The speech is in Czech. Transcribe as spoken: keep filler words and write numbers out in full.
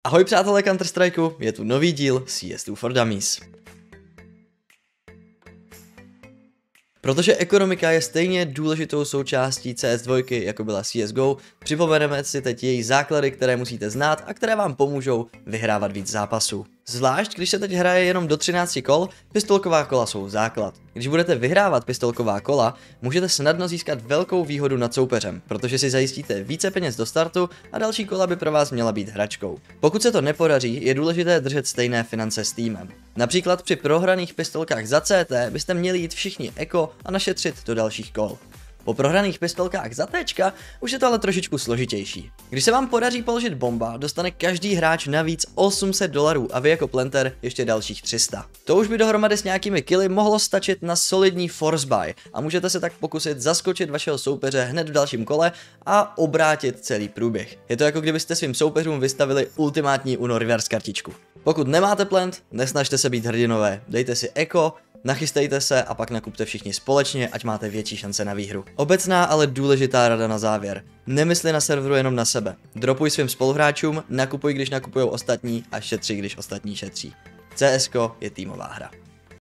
Ahoj přátelé Counter-Strikeu, je tu nový díl C S two for Dummies. Protože ekonomika je stejně důležitou součástí C S dva, jako byla C S G O, připomeneme si teď její základy, které musíte znát a které vám pomůžou vyhrávat víc zápasů. Zvlášť, když se teď hraje jenom do třinácti kol, pistolková kola jsou základ. Když budete vyhrávat pistolková kola, můžete snadno získat velkou výhodu nad soupeřem, protože si zajistíte více peněz do startu a další kola by pro vás měla být hračkou. Pokud se to nepodaří, je důležité držet stejné finance s týmem. Například při prohraných pistolkách za C T byste měli jít všichni eko a našetřit do dalších kol. Po prohraných pistolkách za téčka už je to ale trošičku složitější. Když se vám podaří položit bomba, dostane každý hráč navíc osm set dolarů a vy jako planter ještě dalších tři sta. To už by dohromady s nějakými killy mohlo stačit na solidní force buy a můžete se tak pokusit zaskočit vašeho soupeře hned v dalším kole a obrátit celý průběh. Je to jako kdybyste svým soupeřům vystavili ultimátní Uno reverse kartičku. Pokud nemáte plant, nesnažte se být hrdinové, dejte si eko, nachystejte se a pak nakupte všichni společně, ať máte větší šance na výhru. Obecná, ale důležitá rada na závěr. Nemysli na serveru jenom na sebe. Dropuj svým spoluhráčům, nakupuj, když nakupují ostatní a šetři, když ostatní šetří. C S ko je týmová hra.